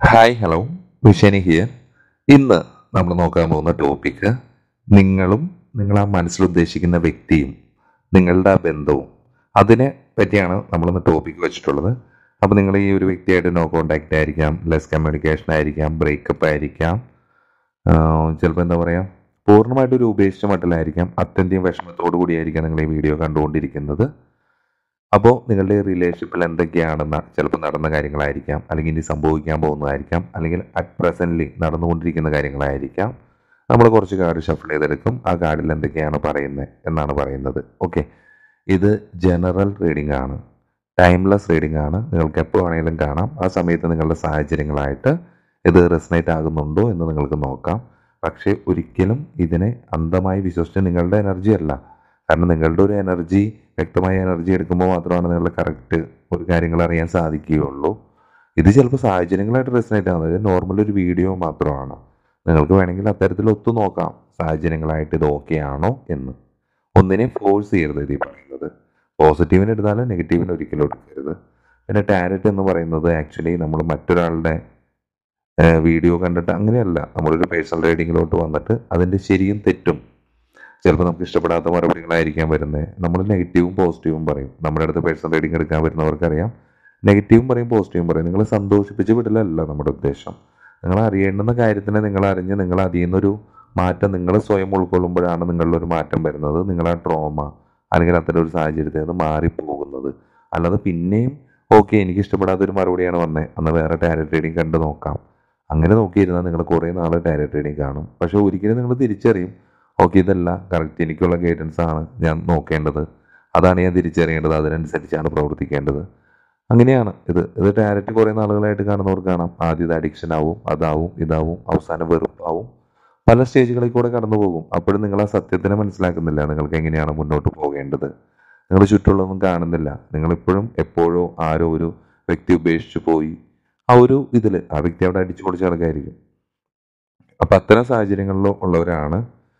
Hi hello, വിഷേനി here. ഇന്ന് നമ്മൾ നോക്കാൻ പോകുന്ന ടോപ്പിക്ക് നിങ്ങളും നിങ്ങൾ മനസ്സിൽ ഉദ്ദേശിക്കുന്ന വ്യക്തിയും നിങ്ങളുടെ ആ ബന്ധവും അതിനെ പറ്റിയാണ് നമ്മളിന്ന് ടോപ്പിക്ക് വെച്ചിട്ടുള്ളത്. അപ്പോൾ നിങ്ങൾ ഈ ഒരു വ്യക്തിയായിട്ട് നോ കോണ്ടാക്റ്റ് ആയിരിക്കാം, ലെസ് കമ്മ്യൂണിക്കേഷൻ ആയിരിക്കാം, ബ്രേക്കപ്പ് ആയിരിക്കാം, ചിലപ്പോൾ എന്താ പറയുക, പൂർണ്ണമായിട്ടൊരു ഉപേക്ഷിച്ച മട്ടിലായിരിക്കാം, അത്യന്തം വിഷമത്തോടു കൂടിയായിരിക്കാം നിങ്ങൾ ഈ വീഡിയോ കണ്ടുകൊണ്ടിരിക്കുന്നത്. അപ്പോൾ നിങ്ങളുടെ റിലേഷൻഷിപ്പിൽ എന്തൊക്കെയാണെന്ന് ചിലപ്പോൾ നടന്ന കാര്യങ്ങളായിരിക്കാം, അല്ലെങ്കിൽ ഇനി സംഭവിക്കാൻ പോകുന്നതായിരിക്കാം, അല്ലെങ്കിൽ അറ്റ് പ്രസൻ്റ്ലി നടന്നുകൊണ്ടിരിക്കുന്ന കാര്യങ്ങളായിരിക്കാം. നമ്മൾ കുറച്ച് കാർഡ് ഷഫിൾ ചെയ്തെടുക്കും. ആ കാർഡിൽ എന്തൊക്കെയാണ് പറയുന്നത് എന്നാണ് പറയുന്നത്. ഓക്കെ, ഇത് ജനറൽ റീഡിംഗ് ആണ്, ടൈംലെസ് റീഡിംഗ് ആണ്. നിങ്ങൾക്ക് എപ്പോൾ വേണമെങ്കിലും കാണാം. ആ സമയത്ത് നിങ്ങളുടെ സാഹചര്യങ്ങളായിട്ട് ഇത് റെസനേറ്റ് ആകുന്നുണ്ടോ എന്ന് നിങ്ങൾക്ക് നോക്കാം. പക്ഷേ ഒരിക്കലും ഇതിനെ അന്ധമായി വിശ്വസിച്ച് നിങ്ങളുടെ എനർജി അല്ല. കാരണം നിങ്ങളുടെ ഒരു എനർജി, വ്യക്തമായ എനർജി എടുക്കുമ്പോൾ മാത്രമാണ് നിങ്ങളുടെ കറക്റ്റ് ഒരു കാര്യങ്ങൾ അറിയാൻ സാധിക്കുകയുള്ളൂ. ഇത് ചിലപ്പോൾ സാഹചര്യങ്ങളായിട്ട് റെസനേറ്റ് ആകുന്നത് നോർമൽ ഒരു വീഡിയോ മാത്രമാണ്. നിങ്ങൾക്ക് വേണമെങ്കിൽ അത്തരത്തിൽ ഒത്തു നോക്കാം സാഹചര്യങ്ങളായിട്ട് ഇത് ഓക്കെ ആണോ എന്ന്. ഒന്നിനെ ഫോഴ്സ് ചെയ്യരുത്. ഇത് പറയുന്നത് പോസിറ്റീവിന് എടുത്താലും നെഗറ്റീവിന് ഒരിക്കലും എടുക്കരുത്. പിന്നെ ടാരറ്റ് എന്ന് പറയുന്നത് ആക്ച്വലി നമ്മൾ മറ്റൊരാളുടെ വീഡിയോ കണ്ടിട്ട് അങ്ങനെയല്ല, നമ്മളൊരു പേഴ്സണൽ റീഡിങ്ങിലോട്ട് വന്നിട്ട് അതിൻ്റെ ശരിയും തെറ്റും ചിലപ്പോൾ നമുക്ക് ഇഷ്ടപ്പെടാത്ത മറുപടികളായിരിക്കാം വരുന്നത്. നമ്മൾ നെഗറ്റീവും പോസിറ്റീവും പറയും. നമ്മുടെ അടുത്ത് പേഴ്സണൽ റീഡിങ് എടുക്കാൻ വരുന്നവർക്കറിയാം, നെഗറ്റീവും പറയും പോസിറ്റീവും പറയും. നിങ്ങളെ സന്തോഷിപ്പിച്ച് വിടലല്ല നമ്മുടെ ഉദ്ദേശം. നിങ്ങൾ അറിയേണ്ടുന്ന കാര്യത്തിനെ നിങ്ങൾ അറിഞ്ഞ് നിങ്ങൾ അതിൽ നിന്നൊരു മാറ്റം നിങ്ങൾ സ്വയം ഉൾക്കൊള്ളുമ്പോഴാണ് നിങ്ങളിലൊരു മാറ്റം വരുന്നത്. നിങ്ങളാ ട്രോമ അല്ലെങ്കിൽ അത്തരം ഒരു സാഹചര്യത്തിൽ നിന്ന് മാറിപ്പോകുന്നത്. അല്ലാതെ പിന്നെയും ഓക്കെ എനിക്ക് ഇഷ്ടപ്പെടാത്തൊരു മറുപടിയാണ് വന്നത്, അന്ന് വേറെ ടാരറ്റ് റീഡിങ് കണ്ട് നോക്കാം, അങ്ങനെ നോക്കിയിരുന്നാൽ നിങ്ങൾ കുറേ നാൾ ടാരറ്റ് റീഡിങ് കാണും. പക്ഷേ ഒരിക്കലും നിങ്ങൾ തിരിച്ചറിയും, ഓക്കെ ഇതല്ല കറക്റ്റ്, എനിക്കുള്ള ഗൈഡൻസ് ആണ് ഞാൻ നോക്കേണ്ടത്, അതാണ് ഞാൻ തിരിച്ചറിയേണ്ടത്, അതിനനുസരിച്ചാണ് പ്രവർത്തിക്കേണ്ടത്. അങ്ങനെയാണ് ഇത് ടാരറ്റ് കുറേ നാളുകളായിട്ട് കാണുന്നവർക്ക് കാണാം. ആദ്യം ഇത് അഡിക്ഷൻ ആവും, അതാവും, ഇതാവും, അവസാനം വെറുപ്പാവും, പല സ്റ്റേജുകളിൽ കൂടെ കടന്നു പോകും. അപ്പോഴും നിങ്ങൾ ആ സത്യത്തിനെ മനസ്സിലാക്കുന്നില്ല, നിങ്ങൾക്ക് എങ്ങനെയാണ് മുന്നോട്ട് പോകേണ്ടത്. നിങ്ങൾ ചുറ്റുള്ളതൊന്നും കാണുന്നില്ല. നിങ്ങളിപ്പോഴും എപ്പോഴോ ആരോ ഒരു വ്യക്തി ഉപേക്ഷിച്ച് പോയി, ആ ഒരു ഇതിൽ ആ വ്യക്തി അവിടെ അടിച്ചു പൊളിച്ച ആൾക്കായിരിക്കും. അപ്പം അത്തരം സാഹചര്യങ്ങളിൽ ഉള്ളവരാണ്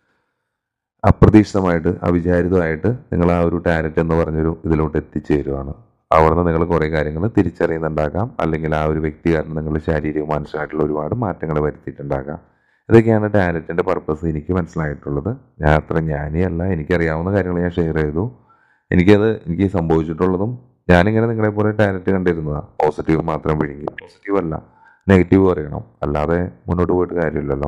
അപ്രതീക്ഷിതമായിട്ട് അവിചാരിതമായിട്ട് നിങ്ങൾ ആ ഒരു ടാരറ്റ് എന്ന് പറഞ്ഞൊരു ഇതിലോട്ട് എത്തിച്ചേരുവാണ്. അവിടെ നിന്ന് നിങ്ങൾ കുറേ കാര്യങ്ങൾ തിരിച്ചറിയുന്നുണ്ടാകാം, അല്ലെങ്കിൽ ആ ഒരു വ്യക്തി കാരണം നിങ്ങൾ ശാരീരികവും മാനസികമായിട്ടുള്ള ഒരുപാട് മാറ്റങ്ങൾ വരുത്തിയിട്ടുണ്ടാകാം. ഇതൊക്കെയാണ് ടാരറ്റിൻ്റെ പർപ്പസ് എനിക്ക് മനസ്സിലായിട്ടുള്ളത്. ഞാൻ അത്ര ജ്ഞാനിയല്ല, അല്ല, എനിക്കറിയാവുന്ന കാര്യങ്ങൾ ഞാൻ ഷെയർ ചെയ്തു. എനിക്ക് സംഭവിച്ചിട്ടുള്ളതും ഞാനിങ്ങനെ നിങ്ങളെ പോലെ ടാരറ്റ് കണ്ടിരുന്നതാണ്. പോസിറ്റീവ് മാത്രം വിഴുങ്ങി, പോസിറ്റീവ് അല്ല നെഗറ്റീവ് പറയണം, അല്ലാതെ മുന്നോട്ട് പോയിട്ട് കാര്യമില്ലല്ലോ.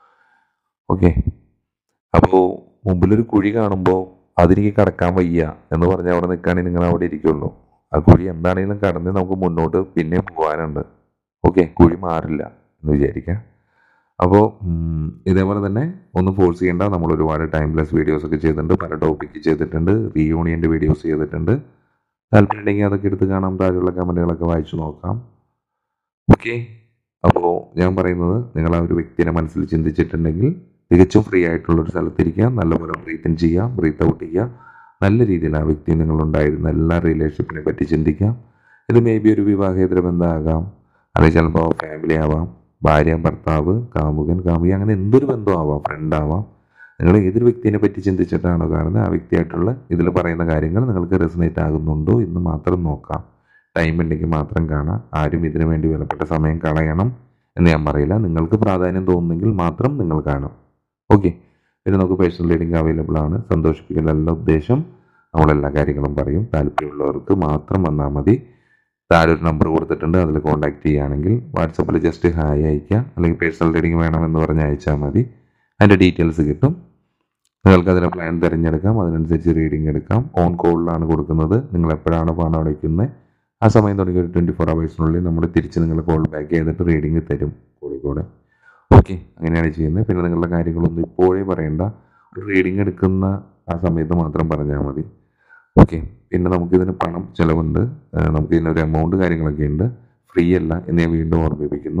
ഓക്കെ, അപ്പോൾ മുമ്പിലൊരു കുഴി കാണുമ്പോൾ അതെനിക്ക് കടക്കാൻ വയ്യ എന്ന് പറഞ്ഞാൽ അവിടെ നിൽക്കുകയാണെങ്കിൽ നിങ്ങൾ അവിടെ ഇരിക്കുള്ളൂ. ആ കുഴി എന്താണെങ്കിലും കടന്ന് നമുക്ക് മുന്നോട്ട് പിന്നെയും പോകാനുണ്ട്. ഓക്കെ, കുഴി മാറില്ല എന്ന് വിചാരിക്കാം. അപ്പോൾ ഇതേപോലെ തന്നെ ഒന്നും ഫോഴ്സ് ചെയ്യേണ്ട. നമ്മൾ ഒരുപാട് ടൈംലെസ് വീഡിയോസൊക്കെ ചെയ്തിട്ടുണ്ട്, പല ടോപ്പിക്ക് ചെയ്തിട്ടുണ്ട്, റീയൂണിയൻ്റെ വീഡിയോസ് ചെയ്തിട്ടുണ്ട്. താല്പര്യമുണ്ടെങ്കിൽ അതൊക്കെ എടുത്ത് കാണാം, താഴെയുള്ള കമൻറ്റുകളൊക്കെ വായിച്ചു നോക്കാം. ഓക്കെ, അപ്പോൾ ഞാൻ പറയുന്നത്, നിങ്ങൾ ആ ഒരു വ്യക്തിനെ മനസ്സിൽ ചിന്തിച്ചിട്ടുണ്ടെങ്കിൽ തികച്ചും ഫ്രീ ആയിട്ടുള്ളൊരു സ്ഥലത്തിരിക്കുക, നല്ലപോലെ ബ്രീത്ത് ഇൻ ചെയ്യുക, ബ്രീത്ത് ഔട്ട് ചെയ്യുക. നല്ല രീതിയിൽ ആ വ്യക്തി നിങ്ങളുണ്ടായിരുന്ന എല്ലാ റിലേഷൻഷിപ്പിനെ പറ്റി ചിന്തിക്കാം. ഇത് മേ ബി ഒരു വിവാഹേതര ബന്ധമാകാം, അല്ലെങ്കിൽ ചിലപ്പോൾ ഫാമിലി ആവാം, ഭാര്യ ഭർത്താവ്, കാമുകൻ കാമുകി, അങ്ങനെ എന്തൊരു ബന്ധമാവാം, ഫ്രണ്ടാവാം. നിങ്ങൾ ഏതൊരു വ്യക്തിനെ പറ്റി ചിന്തിച്ചിട്ടാണോ കാണുന്നത്, ആ വ്യക്തിയായിട്ടുള്ള ഇതിൽ പറയുന്ന കാര്യങ്ങൾ നിങ്ങൾക്ക് റെസനേറ്റ് ആകുന്നുണ്ടോ എന്ന് മാത്രം നോക്കാം. ടൈം ഉണ്ടെങ്കിൽ മാത്രം കാണാം. ആരും ഇതിനു വേണ്ടി വിലപ്പെട്ട സമയം കളയണം എന്ന് ഞാൻ പറയില്ല. നിങ്ങൾക്ക് പ്രാധാന്യം തോന്നുന്നെങ്കിൽ മാത്രം നിങ്ങൾ കാണാം. ഓക്കെ, പിന്നെ നമുക്ക് പേഴ്സണൽ റീഡിംഗ് അവൈലബിൾ ആണ്. സന്തോഷിപ്പിക്കലല്ല ഉദ്ദേശം, നമ്മളെല്ലാ കാര്യങ്ങളും പറയും. താല്പര്യമുള്ളവർക്ക് മാത്രം വന്നാൽ മതി. താഴെ ഒരു നമ്പർ കൊടുത്തിട്ടുണ്ട്, അതിൽ കോൺടാക്ട് ചെയ്യുകയാണെങ്കിൽ വാട്സപ്പിൽ ജസ്റ്റ് ഹായ് അയയ്ക്കുക, അല്ലെങ്കിൽ പേഴ്സണൽ റീഡിംഗ് വേണമെന്ന് പറഞ്ഞ് അയച്ചാൽ മതി. അതിൻ്റെ ഡീറ്റെയിൽസ് കിട്ടും. നിങ്ങൾക്ക് അതിൻ്റെ പ്ലാൻ തിരഞ്ഞെടുക്കാം, അതിനനുസരിച്ച് റീഡിംഗ് എടുക്കാം. ഓൺ കോളിലാണ് കൊടുക്കുന്നത്. നിങ്ങൾ എപ്പോഴാണ് പണം അടയ്ക്കുന്നത് ആ സമയം തുടങ്ങി ഒരു 24 hours നമ്മൾ തിരിച്ച് നിങ്ങൾ കോൾ ബാക്ക് ചെയ്തിട്ട് റീഡിംഗ് തരും കൂടെ. ഓക്കെ, അങ്ങനെയാണ് ചെയ്യുന്നത്. പിന്നെ നിങ്ങളുടെ കാര്യങ്ങളൊന്നും ഇപ്പോഴേ പറയണ്ട, ഒരു റീഡിംഗ് എടുക്കുന്ന ആ സമയത്ത് മാത്രം പറഞ്ഞാൽ മതി. ഓക്കെ, പിന്നെ നമുക്കിതിന് പണം ചിലവുണ്ട്, നമുക്കിതിനൊരു എമൗണ്ട് കാര്യങ്ങളൊക്കെ ഉണ്ട്, ഫ്രീ അല്ല എന്ന് ഞാൻ വീണ്ടും ഓർമ്മിപ്പിക്കുന്നു.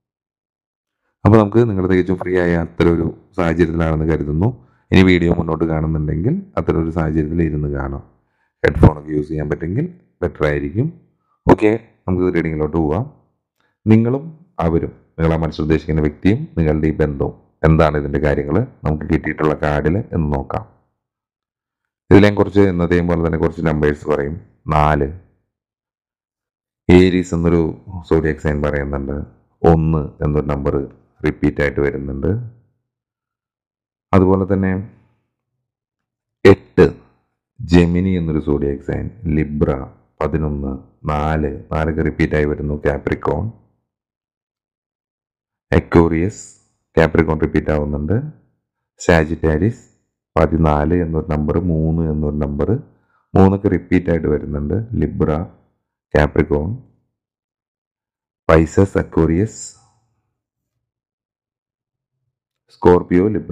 അപ്പോൾ നമുക്ക് നിങ്ങൾ തികച്ചും ഫ്രീ ആയ അത്തരം ഒരു സാഹചര്യത്തിലാണെന്ന് കരുതുന്നു. ഇനി വീഡിയോ മുന്നോട്ട് കാണുന്നുണ്ടെങ്കിൽ അത്തരം ഒരു സാഹചര്യത്തിൽ ഇരുന്ന് കാണാം. ഹെഡ്ഫോണൊക്കെ യൂസ് ചെയ്യാൻ പറ്റുമെങ്കിൽ ബെറ്റർ ആയിരിക്കും. ഓക്കെ, നമുക്ക് റീഡിങ്ങിലോട്ട് പോവാം. നിങ്ങളും അവരും, നിങ്ങളെ മനസ്സുദ്ദേശിക്കുന്ന വ്യക്തിയും നിങ്ങളുടെ ഈ ബന്ധവും എന്താണ് ഇതിൻ്റെ കാര്യങ്ങൾ നമുക്ക് കിട്ടിയിട്ടുള്ള കാർഡിൽ എന്ന് നോക്കാം. ഇതിലേയും കുറച്ച് എന്നതേയും പോലെ തന്നെ കുറച്ച് നമ്പേഴ്സ് പറയും. 4 ഏരീസ് എന്നൊരു സോഡിയക് സൈൻ പറയുന്നുണ്ട്. 1 എന്നൊരു നമ്പർ റിപ്പീറ്റ് ആയിട്ട് വരുന്നുണ്ട്. അതുപോലെ തന്നെ 8 ജെമിനി എന്നൊരു സോഡിയാക് സൈൻ, ലിബ്ര 11 4 റിപ്പീറ്റ് ആയി വരുന്നു, കാപ്രിക്കോൺ, എക്വോറിയസ് കാപ്രിക്കോൺ റിപ്പീറ്റ് ആവുന്നുണ്ട്, സാജിറ്റാരിസ് 14 എന്നൊരു നമ്പർ, 3 എന്നൊരു നമ്പർ 3 റിപ്പീറ്റ് ആയിട്ട് വരുന്നുണ്ട്, Libra, Capricorn, Pisces, Aquarius, Scorpio, Libra.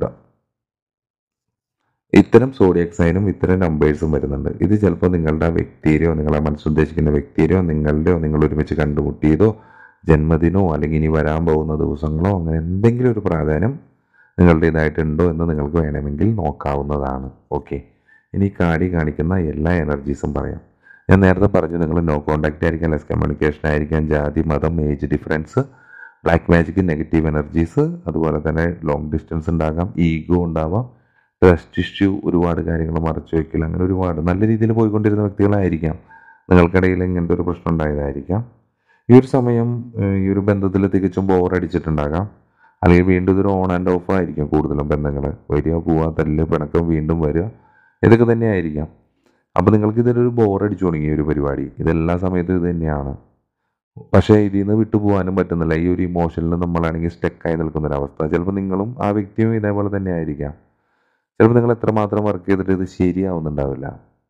ഇത്തരം സോഡിയാക് സൈനും ഇത്തരം നമ്പേഴ്സും വരുന്നുണ്ട്. ഇത് ചിലപ്പോൾ നിങ്ങളുടെ വ്യക്തിയുടെയോ നിങ്ങളെ മനസ്സുദ്ദേശിക്കുന്ന വ്യക്തിയുടെയോ നിങ്ങളുടെയോ നിങ്ങൾ ഒരുമിച്ച് കണ്ടുമുട്ടിയതോ ജന്മദിനമോ അല്ലെങ്കിൽ ഇനി വരാൻ പോകുന്ന ദിവസങ്ങളോ അങ്ങനെ എന്തെങ്കിലും ഒരു പ്രാധാന്യം നിങ്ങളുടേതായിട്ടുണ്ടോ എന്ന് നിങ്ങൾക്ക് വേണമെങ്കിൽ നോക്കാവുന്നതാണ്. ഓക്കെ, ഇനി കാർഡിൽ കാണിക്കുന്ന എല്ലാ എനർജീസും പറയാം. ഞാൻ നേരത്തെ പറഞ്ഞു, നിങ്ങൾ നോ കോണ്ടാക്റ്റ് ആയിരിക്കാം, ലെസ് കമ്മ്യൂണിക്കേഷൻ ആയിരിക്കാം, ജാതി, മതം, age difference, black magic, negative energies, അതുപോലെ തന്നെ ലോങ് ഡിസ്റ്റൻസ് ഉണ്ടാകാം, ഈഗോ ഉണ്ടാവാം, ട്രസ്റ്റ് ഇഷ്യൂ, ഒരുപാട് കാര്യങ്ങൾ മറച്ചു വയ്ക്കൽ, അങ്ങനെ ഒരുപാട് നല്ല രീതിയിൽ പോയിക്കൊണ്ടിരുന്ന വ്യക്തികളായിരിക്കാം. നിങ്ങൾക്കിടയിൽ ഇങ്ങനത്തെ ഒരു പ്രശ്നം ഉണ്ടായതായിരിക്കാം. ഈ ഒരു സമയം ഈ ഒരു ബന്ധത്തിൽ തികച്ചും ബോറടിച്ചിട്ടുണ്ടാകാം, അല്ലെങ്കിൽ വീണ്ടും ഇതൊരു ഓൺ ആൻഡ് ഓഫ് ആയിരിക്കും. കൂടുതലും ബന്ധങ്ങൾ വരിക, പോവുക, തല്ല്, പിണക്കം, വീണ്ടും വരിക, ഇതൊക്കെ തന്നെ ആയിരിക്കാം. അപ്പോൾ നിങ്ങൾക്ക് ഇതൊരു ബോറടിച്ചു തുടങ്ങിയ ഒരു പരിപാടി, ഇതെല്ലാ സമയത്തും ഇത് തന്നെയാണ്. പക്ഷേ ഇതിൽ നിന്ന് വിട്ടുപോകാനും പറ്റുന്നില്ല. ഈ ഒരു ഇമോഷനിൽ നമ്മളാണെങ്കിൽ സ്റ്റക്കായി നിൽക്കുന്നൊരവസ്ഥ. ചിലപ്പോൾ നിങ്ങളും ആ വ്യക്തിയും ഇതേപോലെ തന്നെ ആയിരിക്കാം. ചിലപ്പോൾ നിങ്ങൾ എത്രമാത്രം വർക്ക് ചെയ്തിട്ട് ഇത് ശരിയാവുന്നുണ്ടാവില്ല.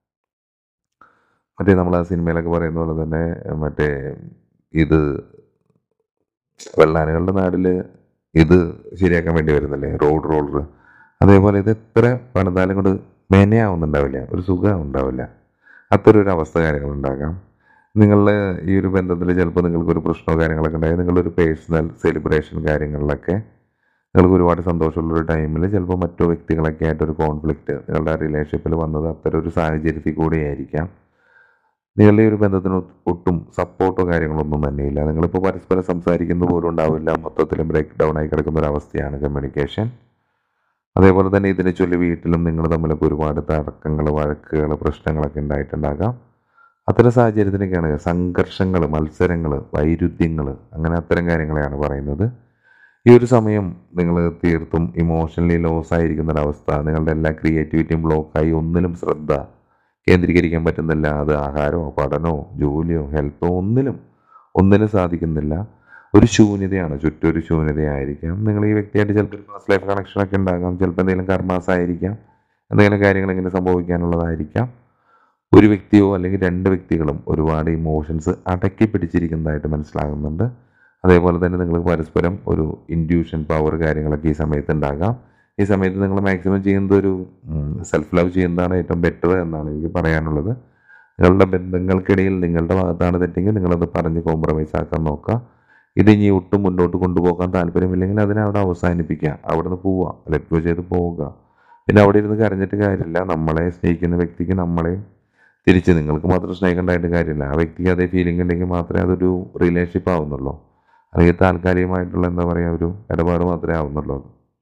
മറ്റേ നമ്മൾ ആ സിനിമയിലൊക്കെ പറയുന്ന പോലെ തന്നെ മറ്റേ ഇത് വെള്ളാനകളുടെ നാട്ടിൽ ഇത് ശരിയാക്കാൻ വേണ്ടി വരുന്നില്ലേ, റോഡ് റോളർ. അതേപോലെ ഇത് എത്ര പണിതാലും കൊണ്ട് മെനയാവുന്നുണ്ടാവില്ല, ഒരു സുഖം ഉണ്ടാവില്ല. അത്തരം ഒരു അവസ്ഥ കാര്യങ്ങളുണ്ടാകാം. നിങ്ങളുടെ ഈ ഒരു ബന്ധത്തിൽ ചിലപ്പോൾ നിങ്ങൾക്കൊരു പ്രശ്നമോ കാര്യങ്ങളൊക്കെ ഉണ്ടായി, നിങ്ങളൊരു പേഴ്സണൽ സെലിബ്രേഷൻ കാര്യങ്ങളിലൊക്കെ നിങ്ങൾക്ക് ഒരുപാട് സന്തോഷമുള്ളൊരു ടൈമിൽ ചിലപ്പോൾ മറ്റു വ്യക്തികളൊക്കെ ആയിട്ടൊരു കോൺഫ്ലിക്റ്റ് നിങ്ങളുടെ റിലേഷൻഷിപ്പിൽ വന്നത് അത്തരം ഒരു സാഹചര്യത്തിൽ കൂടിയായിരിക്കാം. നിങ്ങളുടെ ഈ ഒരു ബന്ധത്തിന് ഒട്ടും സപ്പോർട്ടോ കാര്യങ്ങളൊന്നും തന്നെയില്ല. നിങ്ങളിപ്പോൾ പരസ്പരം സംസാരിക്കുന്ന പോലും ഉണ്ടാവില്ല. മൊത്തത്തിൽ ബ്രേക്ക് ഡൗൺ ആയി കിടക്കുന്ന ഒരു അവസ്ഥയാണ് കമ്മ്യൂണിക്കേഷൻ. അതേപോലെ തന്നെ ഇതിനെ ചൊല്ലി വീട്ടിലും നിങ്ങൾ തമ്മിലൊക്കെ ഒരുപാട് തർക്കങ്ങൾ, വഴക്കുകൾ, പ്രശ്നങ്ങളൊക്കെ ഉണ്ടായിട്ടുണ്ടാകാം. അത്തരം സാഹചര്യത്തിനൊക്കെയാണ് സംഘർഷങ്ങൾ, മത്സരങ്ങൾ, വൈരുദ്ധ്യങ്ങൾ, അങ്ങനെ അത്തരം കാര്യങ്ങളെയാണ് പറയുന്നത്. ഈ ഒരു സമയം നിങ്ങൾ തീർത്തും ഇമോഷണലി ലോസ് ആയിരിക്കുന്ന ഒരവസ്ഥ. നിങ്ങളുടെ എല്ലാ ക്രിയേറ്റിവിറ്റിയും ബ്ലോക്കായി, ഒന്നിലും ശ്രദ്ധ കേന്ദ്രീകരിക്കാൻ പറ്റുന്നില്ല. അത് ആഹാരമോ പഠനമോ ജോലിയോ ഹെൽത്തോ ഒന്നിനും സാധിക്കുന്നില്ല. ഒരു ശൂന്യതയാണ്, ചുറ്റും ഒരു ശൂന്യതയായിരിക്കാം. നിങ്ങൾ ഈ വ്യക്തിയായിട്ട് ചിലപ്പോൾ പാസ്റ്റ് ലൈഫ് കണക്ഷനൊക്കെ ഉണ്ടാകാം, ചിലപ്പോൾ എന്തെങ്കിലും കർമാസ് ആയിരിക്കാം, എന്തെങ്കിലും കാര്യങ്ങൾ ഇങ്ങനെ സംഭവിക്കാനുള്ളതായിരിക്കാം. ഒരു വ്യക്തിയോ അല്ലെങ്കിൽ രണ്ട് വ്യക്തികളും ഒരുപാട് ഇമോഷൻസ് അടക്കി പിടിച്ചിരിക്കുന്നതായിട്ട് മനസ്സിലാകുന്നുണ്ട്. അതേപോലെ തന്നെ നിങ്ങൾ പരസ്പരം ഒരു ഇൻഡ്യൂഷൻ പവർ കാര്യങ്ങളൊക്കെ ഈ സമയത്ത് ഉണ്ടാകാം. ഈ സമയത്ത് നിങ്ങൾ മാക്സിമം ചെയ്യുന്നത് ഒരു സെൽഫ് ലവ് ചെയ്യുന്നതാണ് ഏറ്റവും ബെറ്റർ എന്നാണ് എനിക്ക് പറയാനുള്ളത്. നിങ്ങളുടെ ബന്ധങ്ങൾക്കിടയിൽ നിങ്ങളുടെ ഭാഗത്താണ് തെറ്റെങ്കിൽ നിങ്ങളത് പറഞ്ഞ് കോംപ്രമൈസ് ആക്കാൻ നോക്കുക. ഇത് ഇനി ഒട്ടും മുന്നോട്ട് കൊണ്ടുപോകാൻ താല്പര്യമില്ലെങ്കിൽ അതിനെ അവിടെ അവസാനിപ്പിക്കുക, അവിടെ നിന്ന് പോവുക, ലെറ്റ് ഗോ ചെയ്ത് പോവുക. പിന്നെ അവിടെ ഇരുന്ന് കരഞ്ഞിട്ട് കാര്യമില്ല. നമ്മളെ സ്നേഹിക്കുന്ന വ്യക്തിക്ക് നമ്മളെ തിരിച്ച് നിങ്ങൾക്ക് മാത്രം സ്നേഹിക്കേണ്ടതായിട്ട് കാര്യമില്ല. ആ വ്യക്തിക്ക് അതേ ഫീലിംഗ് ഉണ്ടെങ്കിൽ മാത്രമേ അതൊരു റിലേഷൻഷിപ്പ് ആവുന്നുള്ളൂ. അല്ലെങ്കിൽ താൽക്കാലികമായിട്ടുള്ള എന്താ പറയുക ഒരു ഇടപാട് മാത്രമേ ആവുന്നുള്ളൂ.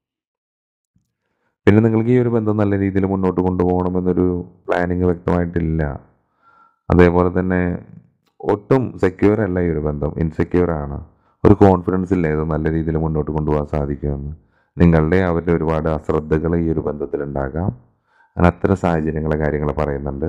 പിന്നെ നിങ്ങൾക്ക് ഈ ഒരു ബന്ധം നല്ല രീതിയിൽ മുന്നോട്ട് കൊണ്ടുപോകണമെന്നൊരു പ്ലാനിങ് വ്യക്തമായിട്ടില്ല. അതേപോലെ തന്നെ ഒട്ടും സെക്യൂർ അല്ല ഈ ഒരു ബന്ധം, ഇൻസെക്യൂർ ആണ്. ഒരു കോൺഫിഡൻസ് ഇല്ല ഇത് നല്ല രീതിയിൽ മുന്നോട്ട് കൊണ്ടുപോകാൻ സാധിക്കുമെന്ന്. നിങ്ങളുടെ അവരുടെ ഒരുപാട് അശ്രദ്ധകൾ ഈ ഒരു ബന്ധത്തിലുണ്ടാകാം. അങ്ങനെ അത്തരം സാഹചര്യങ്ങളെ കാര്യങ്ങൾ പറയുന്നുണ്ട്.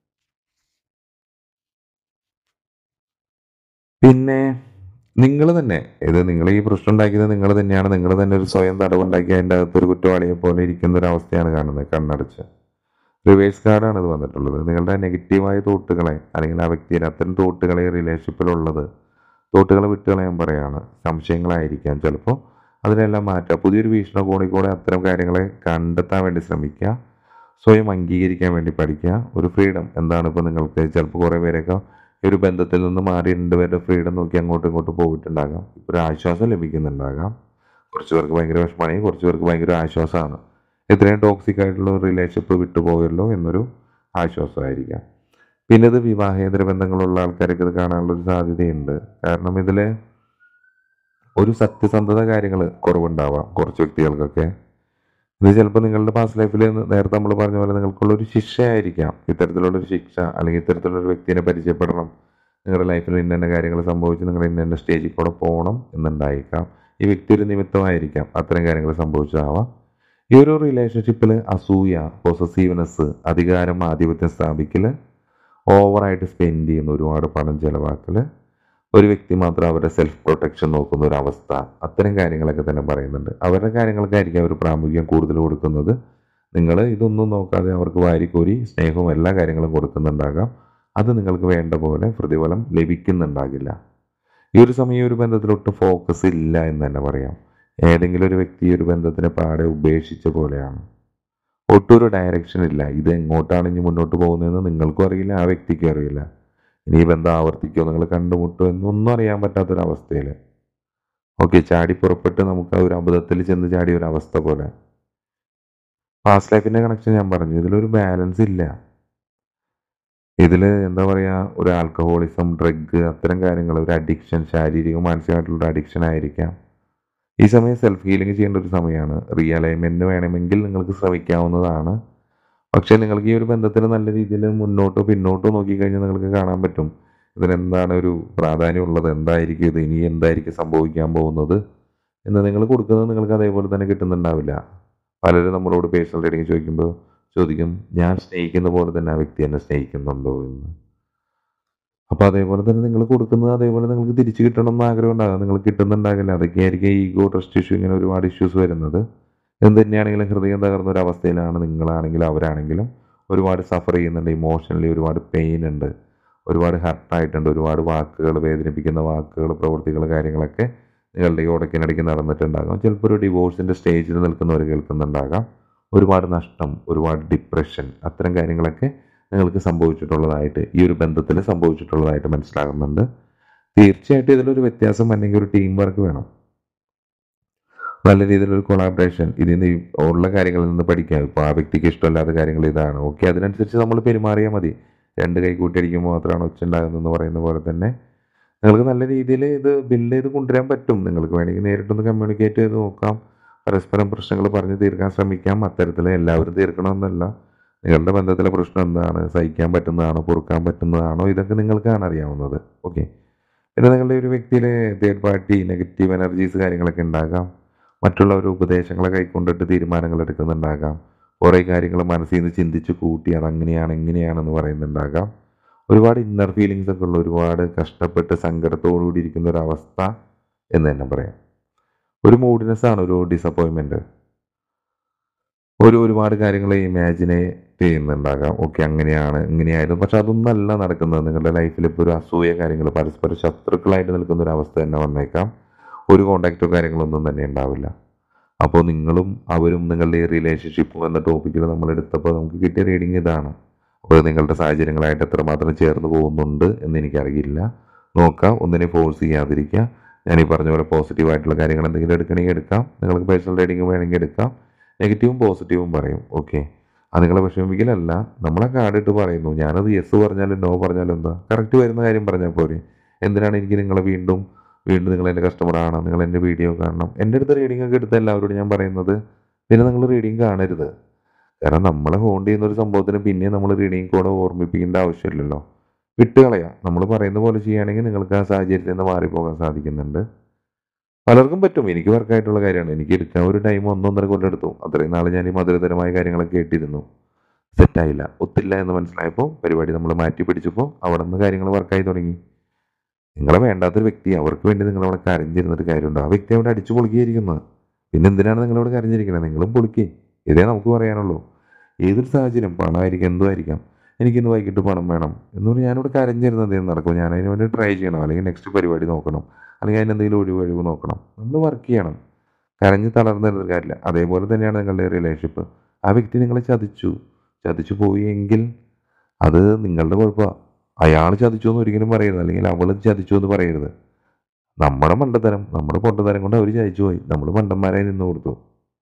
പിന്നെ നിങ്ങൾ തന്നെ നിങ്ങൾ ഈ പ്രശ്നം ഉണ്ടാക്കിയത് നിങ്ങൾ തന്നെയാണ്. നിങ്ങൾ തന്നെ ഒരു സ്വയം തടവുണ്ടാക്കി അതിൻ്റെ അകത്തൊരു കുറ്റവാളിയെ പോലെ ഇരിക്കുന്ന ഒരു അവസ്ഥയാണ് കാണുന്നത്, കണ്ണടച്ച്. റിവേഴ്സ് കാർഡാണ് ഇത് വന്നിട്ടുള്ളത്. നിങ്ങളുടെ നെഗറ്റീവായ തോട്ടുകളെ അല്ലെങ്കിൽ ആ വ്യക്തിയുടെ അത്തരം തോട്ടുകളെ റിലേഷൻഷിപ്പിലുള്ളത് തോട്ടുകളെ വിട്ടുകളയാൻ പറയാണ്. സംശയങ്ങളായിരിക്കാം ചിലപ്പോൾ, അതിനെല്ലാം മാറ്റുക. പുതിയൊരു വീക്ഷണകോണിൽ കൂടെ അത്തരം കാര്യങ്ങളെ കണ്ടെത്താൻ വേണ്ടി ശ്രമിക്കുക. സ്വയം അംഗീകരിക്കാൻ വേണ്ടി പഠിക്കുക. ഒരു ഫ്രീഡം എന്താണ് ഇപ്പോൾ നിങ്ങൾക്ക് ചിലപ്പോൾ കുറേ പേരൊക്കെ ഈ ഒരു ബന്ധത്തിൽ നിന്ന് മാറി രണ്ടുപേരുടെ ഫ്രീഡം നോക്കി അങ്ങോട്ടും ഇങ്ങോട്ടും പോയിട്ടുണ്ടാകാം. ഇപ്പോൾ ഒരു ആശ്വാസം ലഭിക്കുന്നുണ്ടാകാം. കുറച്ച് പേർക്ക് ഭയങ്കര വിഷമമാണെങ്കിൽ കുറച്ച് പേർക്ക് ഭയങ്കര ആശ്വാസമാണ്. ഇത്രയും ടോക്സിക് ആയിട്ടുള്ള ഒരു റിലേഷൻഷിപ്പ് വിട്ടുപോയല്ലോ എന്നൊരു ആശ്വാസമായിരിക്കാം. പിന്നെ ഇത് വിവാഹേതര ബന്ധങ്ങളുള്ള ആൾക്കാർക്ക് ഇത് കാണാനുള്ളൊരു സാധ്യതയുണ്ട്. കാരണം ഇതിൽ ഒരു സത്യസന്ധത കാര്യങ്ങൾ കുറവുണ്ടാവാം കുറച്ച് വ്യക്തികൾക്കൊക്കെ. ഇത് ചിലപ്പോൾ നിങ്ങളുടെ പാസ്റ്റ് ലൈഫിൽ നേരത്തെ നമ്മൾ പറഞ്ഞ പോലെ നിങ്ങൾക്കുള്ളൊരു ശിക്ഷയായിരിക്കാം. ഇത്തരത്തിലുള്ളൊരു ശിക്ഷ അല്ലെങ്കിൽ ഇത്തരത്തിലുള്ളൊരു വ്യക്തിയെ പരിചയപ്പെടണം, നിങ്ങളുടെ ലൈഫിൽ ഇന്ന കാര്യങ്ങൾ സംഭവിച്ച് നിങ്ങൾ ഇന്ന സ്റ്റേജിൽ കൂടെ പോകണം എന്നുണ്ടായിരിക്കാം. ഈ വ്യക്തി ഒരു നിമിത്തമായിരിക്കാം അത്തരം കാര്യങ്ങൾ സംഭവിച്ചതാവാം. ഈ ഒരു റിലേഷൻഷിപ്പിൽ അസൂയ, പൊസസീവ്നെസ്, അധികാരം, ആധിപത്യം സ്ഥാപിക്കൽ, ഓവറായിട്ട് സ്പെൻഡ് ചെയ്യുന്ന, ഒരുപാട് പണം ചിലവാക്കൽ, ഒരു വ്യക്തി മാത്രം അവരുടെ സെൽഫ് പ്രൊട്ടക്ഷൻ നോക്കുന്ന ഒരു അവസ്ഥ, അത്തരം കാര്യങ്ങളൊക്കെ തന്നെ പറയുന്നുണ്ട്. അവരുടെ കാര്യങ്ങൾക്കായിരിക്കും അവർ പ്രാമുഖ്യം കൂടുതൽ കൊടുക്കുന്നത്. നിങ്ങൾ ഇതൊന്നും നോക്കാതെ അവർക്ക് വാരിക്കോരി സ്നേഹവും എല്ലാ കാര്യങ്ങളും കൊടുക്കുന്നുണ്ടാകാം. അത് നിങ്ങൾക്ക് വേണ്ട പോലെ പ്രതിഫലം ലഭിക്കുന്നുണ്ടാകില്ല. ഈ ഒരു സമയം ഈ ഒരു ബന്ധത്തിലൊട്ട് ഫോക്കസ് ഇല്ല എന്ന് തന്നെ പറയാം. ഏതെങ്കിലും ഒരു വ്യക്തി ഈ ഒരു ബന്ധത്തിനെ പാടെ ഉപേക്ഷിച്ച പോലെയാണ്. ഒട്ടൊരു ഡയറക്ഷൻ ഇല്ല. ഇത് എങ്ങോട്ടാണ് ഇനി മുന്നോട്ട് പോകുന്നതെന്ന് നിങ്ങൾക്കും അറിയില്ല, ആ വ്യക്തിക്കും അറിയില്ല. ഇനി ഈ ബന്ധം ആവർത്തിക്കുമോ, നിങ്ങൾ കണ്ടുമുട്ടുമോ എന്നൊന്നും അറിയാൻ പറ്റാത്തൊരവസ്ഥയിൽ ഓക്കെ ചാടി പുറപ്പെട്ട് നമുക്ക് ആ ഒരു അബദ്ധത്തിൽ ചെന്ന് ചാടിയ ഒരു അവസ്ഥ പോലെ. പാസ്റ്റ് ലൈഫിൻ്റെ കണക്ഷൻ ഞാൻ പറഞ്ഞു, ഇതിലൊരു ബാലൻസ് ഇല്ല. ഇതിൽ എന്താ പറയുക, ഒരു ആൽക്കഹോളിസം, ഡ്രഗ്, അത്തരം കാര്യങ്ങൾ, ഒരു അഡിക്ഷൻ, ശാരീരികവും മാനസികമായിട്ടുള്ള അഡിക്ഷൻ ആയിരിക്കാം. ഈ സമയം സെൽഫ് ഹീലിംഗ് ചെയ്യേണ്ട ഒരു സമയമാണ്. റിയലൈൻമെൻറ്റ് വേണമെങ്കിൽ നിങ്ങൾക്ക് ശ്രമിക്കാവുന്നതാണ്. പക്ഷേ നിങ്ങൾക്ക് ഈ ഒരു ബന്ധത്തിന് നല്ല രീതിയിൽ മുന്നോട്ടോ പിന്നോട്ടോ നോക്കിക്കഴിഞ്ഞാൽ നിങ്ങൾക്ക് കാണാൻ പറ്റും ഇതിനെന്താണ് ഒരു പ്രാധാന്യമുള്ളത്, എന്തായിരിക്കും ഇത്, ഇനി എന്തായിരിക്കും സംഭവിക്കാൻ പോകുന്നത് എന്ന് നിങ്ങൾ കൊടുക്കുന്നത് നിങ്ങൾക്ക് അതേപോലെ തന്നെ കിട്ടുന്നുണ്ടാവില്ല. പലരും നമ്മളോട് പേഴ്സണൽ റീഡിങ് ചോദിക്കും ഞാൻ സ്നേഹിക്കുന്ന പോലെ തന്നെ ആ വ്യക്തി എന്നെ സ്നേഹിക്കുന്നുണ്ടോ എന്ന്. അപ്പോൾ അതേപോലെ തന്നെ നിങ്ങൾ കൊടുക്കുന്നത് അതേപോലെ നിങ്ങൾക്ക് തിരിച്ചു കിട്ടണം എന്ന് ആഗ്രഹം ഉണ്ടാകും, നിങ്ങൾ കിട്ടുന്നുണ്ടാകില്ല. അതൊക്കെയായിരിക്കും ഈഗോ, ട്രസ്റ്റ് ഇഷ്യൂ, ഇങ്ങനെ ഒരുപാട് ഇഷ്യൂസ് വരുന്നത്. എന്ത് തന്നെയാണെങ്കിലും ഹൃദയം തകർന്ന ഒരു അവസ്ഥയിലാണ് നിങ്ങളാണെങ്കിലും അവരാണെങ്കിലും. ഒരുപാട് സഫർ ചെയ്യുന്നുണ്ട്, ഇമോഷണലി ഒരുപാട് പെയിൻ ഉണ്ട്, ഒരുപാട് ഹർട്ടായിട്ടുണ്ട്, ഒരുപാട് വാക്കുകൾ, വേദനിപ്പിക്കുന്ന വാക്കുകൾ, പ്രവൃത്തികൾ, കാര്യങ്ങളൊക്കെ നിങ്ങളുടെ ഇടയ്ക്കിടയ്ക്ക് നടന്നിട്ടുണ്ടാകാം. ചിലപ്പോൾ ഒരു ഡിവോഴ്സിൻ്റെ സ്റ്റേജിൽ നിൽക്കുന്നവർ കേൾക്കുന്നുണ്ടാകാം. ഒരുപാട് നഷ്ടം, ഒരുപാട് ഡിപ്രഷൻ, അത്തരം കാര്യങ്ങളൊക്കെ നിങ്ങൾക്ക് സംഭവിച്ചിട്ടുള്ളതായിട്ട്, ഈ ഒരു ബന്ധത്തിൽ സംഭവിച്ചിട്ടുള്ളതായിട്ട് മനസ്സിലാകുന്നുണ്ട്. തീർച്ചയായിട്ടും ഇതിലൊരു വ്യത്യാസം അല്ലെങ്കിൽ ഒരു ടീം വർക്ക് വേണം, നല്ല രീതിയിലൊരു കൊളാബറേഷൻ. ഇതിൽ നിന്ന് ഉള്ള കാര്യങ്ങളിൽ നിന്ന് പഠിക്കാം. ഇപ്പോൾ ആ വ്യക്തിക്ക് ഇഷ്ടമല്ലാത്ത കാര്യങ്ങൾ ഇതാണ്, ഓക്കെ, അതിനനുസരിച്ച് നമ്മൾ പെരുമാറിയാൽ മതി. രണ്ട് കൈ കൂട്ടിയടിക്കുമ്പോൾ മാത്രമാണ് ഒച്ച ഉണ്ടാകുന്നതെന്ന് പറയുന്ന പോലെ തന്നെ നിങ്ങൾക്ക് നല്ല രീതിയിൽ ഇത് ബിൽഡ് ചെയ്ത് കൊണ്ടുവരാൻ പറ്റും. നിങ്ങൾക്ക് വേണമെങ്കിൽ നേരിട്ടൊന്ന് കമ്മ്യൂണിക്കേറ്റ് ചെയ്ത് നോക്കാം, പരസ്പരം പ്രശ്നങ്ങൾ പറഞ്ഞ് തീർക്കാൻ ശ്രമിക്കാം. അത്തരത്തിൽ എല്ലാവരും തീർക്കണമെന്നല്ല. നിങ്ങളുടെ ബന്ധത്തിലെ പ്രശ്നം എന്താണ്, സഹിക്കാൻ പറ്റുന്നതാണോ, പൊറുക്കാൻ പറ്റുന്നതാണോ, ഇതൊക്കെ നിങ്ങൾക്കാണ് അറിയാവുന്നത്. ഓക്കെ. പിന്നെ നിങ്ങളുടെ ഒരു വ്യക്തിയിലെ തേർഡ് പാർട്ടി നെഗറ്റീവ് എനർജീസ് കാര്യങ്ങളൊക്കെ ഉണ്ടാകാം. മറ്റുള്ളവരുടെ ഉപദേശങ്ങളെ കൈക്കൊണ്ടിട്ട് തീരുമാനങ്ങൾ എടുക്കുന്നുണ്ടാകാം. കുറേ കാര്യങ്ങൾ മനസ്സിൽ നിന്ന് ചിന്തിച്ച് കൂട്ടി അതങ്ങനെയാണ് ഇങ്ങനെയാണെന്ന് പറയുന്നുണ്ടാകാം. ഒരുപാട് ഇന്നർ ഫീലിങ്സ് ഒക്കെ ഉള്ള, ഒരുപാട് കഷ്ടപ്പെട്ട് സങ്കടത്തോടുകൂടി ഇരിക്കുന്ന ഒരു അവസ്ഥ എന്ന് തന്നെ പറയാം. ഒരു മൂഡിനെസ് ആണ്, ഒരു ഡിസപ്പോയിൻമെൻറ്റ്, ഒരുപാട് കാര്യങ്ങൾ ഇമാജിനേറ്റ് ചെയ്യുന്നുണ്ടാകാം. ഓക്കെ, അങ്ങനെയാണ് ഇങ്ങനെയായിരുന്നു, പക്ഷെ അതൊന്നല്ല നടക്കുന്നത്. നിങ്ങളുടെ ലൈഫിൽ ഇപ്പോൾ ഒരു അസൂയ കാര്യങ്ങൾ, പരസ്പര ശത്രുക്കളായിട്ട് നിൽക്കുന്ന ഒരു അവസ്ഥ തന്നെ വന്നേക്കാം. ഒരു കോണ്ടാക്റ്റോ കാര്യങ്ങളൊന്നും തന്നെ ഉണ്ടാവില്ല. അപ്പോൾ നിങ്ങളും അവരും നിങ്ങളുടെ ഈ റിലേഷൻഷിപ്പും എന്ന ടോപ്പിക്കിൽ നമ്മൾ എടുത്തപ്പോൾ നമുക്ക് കിട്ടിയ റീഡിങ് ഇതാണ്. അപ്പോൾ നിങ്ങളുടെ സാഹചര്യങ്ങളായിട്ട് എത്രമാത്രം ചേർന്ന് പോകുന്നുണ്ട് എന്ന് എനിക്കറിയില്ല. നോക്കാം, ഒന്നിനെ ഫോഴ്സ് ചെയ്യാതിരിക്കുക. ഞാൻ ഈ പറഞ്ഞ പോലെ പോസിറ്റീവായിട്ടുള്ള കാര്യങ്ങൾ എന്തെങ്കിലും എടുക്കണമെങ്കിൽ എടുക്കാം. നിങ്ങൾക്ക് പേഴ്സണൽ റീഡിങ് വേണമെങ്കിൽ എടുക്കാം. നെഗറ്റീവും പോസിറ്റീവും പറയും. ഓക്കെ, അത് നിങ്ങളെ വിഷമിപ്പിക്കലല്ല, നമ്മളെ കാർഡിട്ട് പറയുന്നു. ഞാനത് യെസ് പറഞ്ഞാലും നോ പറഞ്ഞാലും എന്താ, കറക്റ്റ് വരുന്ന കാര്യം പറഞ്ഞാൽ പോരെ. എന്തിനാണ് എനിക്ക് നിങ്ങളെ വീണ്ടും നിങ്ങൾ എൻ്റെ കസ്റ്റമറാണ്, നിങ്ങൾ എൻ്റെ വീഡിയോ കാണണം. എൻ്റെ അടുത്ത് റീഡിംഗ് ഒക്കെ എടുത്ത എല്ലാവരോടും ഞാൻ പറയുന്നത് പിന്നെ നിങ്ങൾ റീഡിങ് കാണരുത്. കാരണം നമ്മളെ ഹോണ്ട് ചെയ്യുന്ന ഒരു സംഭവത്തിന് പിന്നെ നമ്മൾ റീഡിങ് കൂടെ ഓർമ്മിപ്പിക്കേണ്ട ആവശ്യമില്ലല്ലോ. വിട്ടുകളയാം. നമ്മൾ പറയുന്ന പോലെ ചെയ്യുകയാണെങ്കിൽ നിങ്ങൾക്ക് ആ സാഹചര്യത്തിൽ നിന്ന് മാറിപ്പോകാൻ സാധിക്കുന്നുണ്ട്. പലർക്കും പറ്റും. എനിക്ക് വർക്കായിട്ടുള്ള കാര്യമാണ്. എനിക്ക് എടുക്കാൻ ഒരു ടൈം 1-1.5 കൊല്ലം എടുത്തു. അത്രയും നാൾ ഞാൻ ഈ മധുരതരമായ കാര്യങ്ങളൊക്കെ കേട്ടിരുന്നു. സെറ്റായില്ല, ഒത്തില്ല എന്ന് മനസ്സിലായപ്പോൾ പരിപാടി നമ്മൾ മാറ്റി പിടിച്ചപ്പോൾ അവിടെ നിന്ന് കാര്യങ്ങൾ വർക്കായി തുടങ്ങി. നിങ്ങളെ വേണ്ടാത്തൊരു വ്യക്തി, അവർക്ക് വേണ്ടി നിങ്ങളവിടെ കരഞ്ഞിരുന്നിട്ട് കാര്യമുണ്ടോ? ആ വ്യക്തി അവിടെ അടിച്ചു പൊളിക്കുകയായിരിക്കുന്നത്. പിന്നെ എന്തിനാണ് നിങ്ങളവിടെ കരഞ്ഞിരിക്കുന്നത്? നിങ്ങളും പൊളിക്കേ. ഇതേ നമുക്ക് പറയാനുള്ളൂ. ഏതൊരു സാഹചര്യം, പണമായിരിക്കും, എന്തുമായിരിക്കാം, എനിക്കിന്ന് വൈകിട്ട് പണം വേണം എന്ന് പറഞ്ഞാൽ ഞാനിവിടെ കരഞ്ഞിരുന്നത് എന്തെങ്കിലും നടക്കും. ഞാൻ അതിന് വേണ്ടി ട്രൈ ചെയ്യണം, അല്ലെങ്കിൽ നെക്സ്റ്റ് പരിപാടി നോക്കണം, അല്ലെങ്കിൽ അതിനെന്തെങ്കിലും ഒഴിവ് നോക്കണം. നമ്മൾ വർക്ക് ചെയ്യണം. കരഞ്ഞ് തളർന്നിരുന്ന കാര്യമില്ല. അതേപോലെ തന്നെയാണ് നിങ്ങളുടെ റിലേഷൻഷിപ്പ്. ആ വ്യക്തി നിങ്ങളെ ചതിച്ചു പോയി എങ്കിൽ അത് നിങ്ങളുടെ കുഴപ്പമാണ്. അയാൾ ചതിച്ചു എന്ന് ഒരിക്കലും പറയരുത്, അല്ലെങ്കിൽ അവൾ ചതിച്ചു എന്ന് പറയരുത്. നമ്മുടെ പൊട്ടത്തരം കൊണ്ട് അവർ ചതിച്ചു പോയി, നമ്മൾ മണ്ടന്മാരായി നിന്ന് കൊടുത്തു.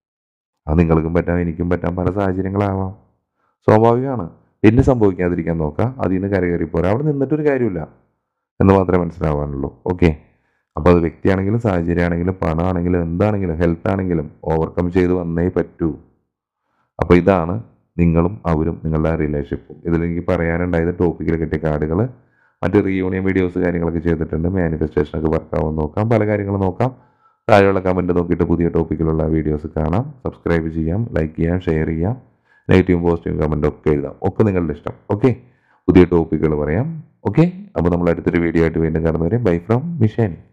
അത് നിങ്ങൾക്കും പറ്റാം, എനിക്കും പറ്റാം, പല സാഹചര്യങ്ങളാവാം, സ്വാഭാവികമാണ്. പിന്നെ സംഭവിക്കാതിരിക്കാൻ നോക്കുക, അതിൽ നിന്ന് കരകയറി പോരാ. അവിടെ നിന്നിട്ടൊരു കാര്യമില്ല എന്ന് മാത്രമേ മനസ്സിലാവാനുള്ളൂ. ഓക്കെ, അപ്പോൾ അത് വ്യക്തിയാണെങ്കിലും സാഹചര്യമാണെങ്കിലും പണമാണെങ്കിലും എന്താണെങ്കിലും ഹെൽത്ത് ആണെങ്കിലും ഓവർകം ചെയ്ത് വന്നേ പറ്റൂ. അപ്പോൾ ഇതാണ് നിങ്ങളും അവരും, നിങ്ങളുടെ റിലേഷൻഷിപ്പും. ഇതിലെനിക്ക് പറയാനുണ്ടായത് ടോപ്പിക്കിൽ കിട്ടിയ കാർഡുകൾ മറ്റ് റീയൂണിയൻ വീഡിയോസ് കാര്യങ്ങളൊക്കെ ചെയ്തിട്ടുണ്ട്. മാനിഫെസ്റ്റേഷനൊക്കെ വർക്കാവും നോക്കാം, പല കാര്യങ്ങളും നോക്കാം. താഴെയുള്ള കമൻറ്റ് നോക്കിയിട്ട് പുതിയ ടോപ്പിക്കിലുള്ള വീഡിയോസ് കാണാം. സബ്സ്ക്രൈബ് ചെയ്യാം, ലൈക്ക് ചെയ്യാം, ഷെയർ ചെയ്യാം, നെഗറ്റീവും പോസിറ്റീവും കമൻറ്റും ഒക്കെ എഴുതാം. ഒക്കെ നിങ്ങളുടെ ഇഷ്ടം. ഓക്കെ, പുതിയ ടോപ്പിക്കുകൾ പറയാം. ഓക്കെ, അപ്പോൾ നമ്മൾ അടുത്തൊരു വീഡിയോ ആയിട്ട് വീണ്ടും കാണുന്നവരെ ബൈ ഫ്രം മിഷാനി.